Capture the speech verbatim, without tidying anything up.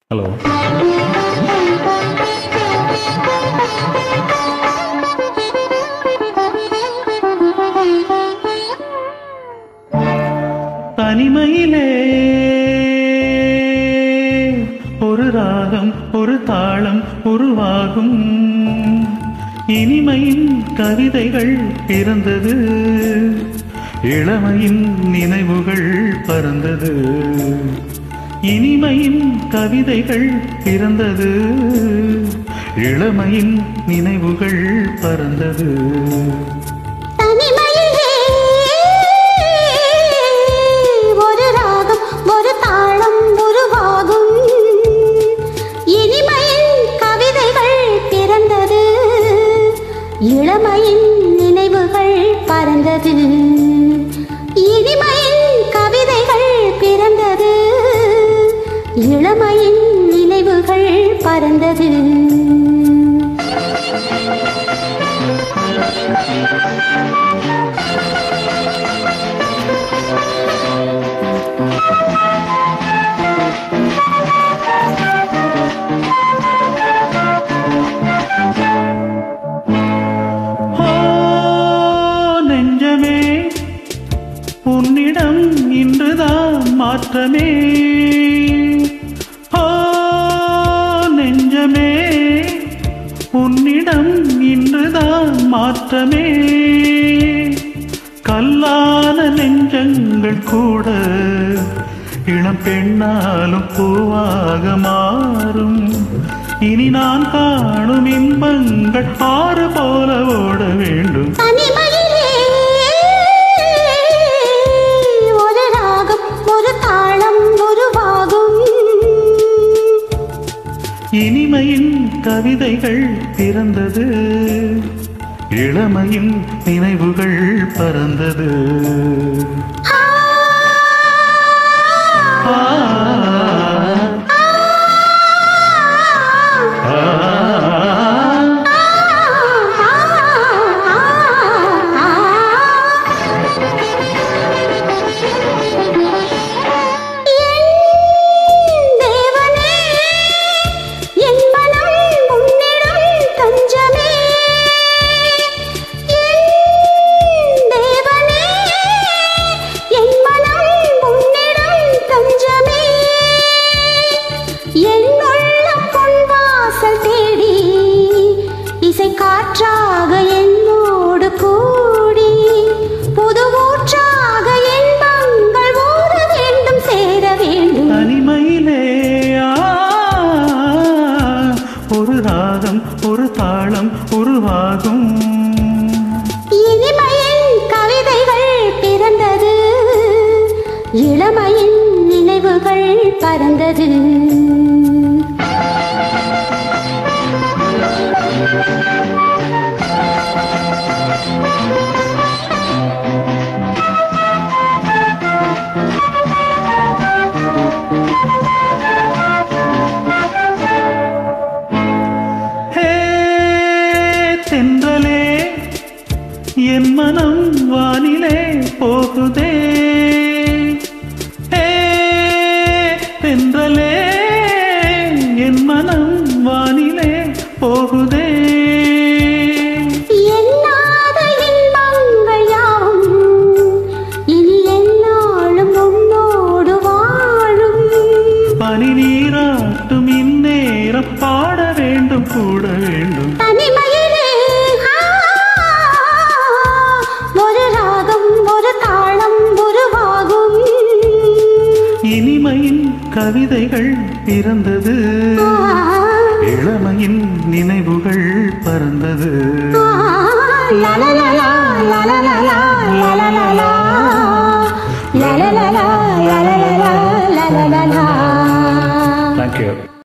Hello. தனிமையிலே ஒரு ராகம் ஒரு தாளம் உருவாகும், இனிமையின் கவிதைகள் பிறந்தது, இளமையின் நினைவுகள் பறந்தது. இனிமையின் கவிதைகள் பிறந்தது, இளமையின் நினைவுகள் பறந்தது. தனிமையிலே ஒரு ராகம் ஒரு தாளம் உருவாகும், இனிமையின் கவிதைகள் பிறந்தது, இளமையின் நினைவுகள் பறந்தது. இனிமையின் கவிதைகள் பிறந்தது, இளமையின் நினைவுகள் பறந்தது. நெஞ்சமே உன்னிடம் இன்றுதான் மாற்றமே, ஓ நெஞ்சமே உன்னிடம் இன்றுதான் மாற்றமே. கல்லான நெஞ்சங்கள் கூட இளம் பெண்ணாலும் பூவாக மாறும். இனி நான் காணும் இன்பங்கள் ஆறு போல ஓட வேண்டும். தனிமையிலே ஒரு ராகம் ஒரு தாளம் உருவாகும், இனிமையின் கவிதைகள் பிறந்தது, இளமையின் நினைவுகள் பறந்தது. காற்றாக என்னோடு கூடி புது ஊற்றாக இன்பங்கள் ஊற வேண்டும் சேர வேண்டும். தனிமையிலே ஒரு ராகம் ஒரு தாளம் உருவாகும், இனிமையின் கவிதைகள் பிறந்தது, இளமையின் நினைவுகள் பறந்தது. தென்றலே என் மனம் வானிலே போகுதே, தென்றலே என் மனம் வானிலே போகுதே. என்னாத இன்பங்கள் யாவும் இனி என்னாலும் உன்னோடு வாழும். பனி நீராட்டும் இந்நேரம் பாட வேண்டும் கூட வேண்டும். தனிமையிலே ஒரு ராகம் ஒரு தாளம் உருவாகும், இனிமையின் கவிதைகள் பிறந்தது, இளமையின் நினைவுகள் பறந்தது. லலலலா லலலலா லலலலா லலலலா லலலலா லலலலா. Thank you.